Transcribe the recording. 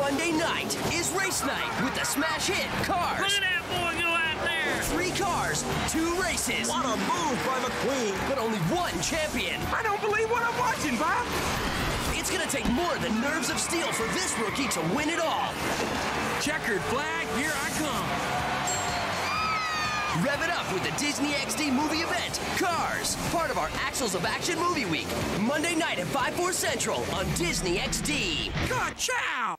Monday night is race night with the smash hit Cars. Look at that boy go out there. 3 cars, 2 races. What a move by McQueen. But only one champion. I don't believe what I'm watching, Bob. It's gonna take more than nerves of steel for this rookie to win it all. Checkered flag, here I come. Rev it up with the Disney XD movie event, Cars, part of our Axles of Action movie week. Monday night at 5/4 Central on Disney XD. Ka-chow!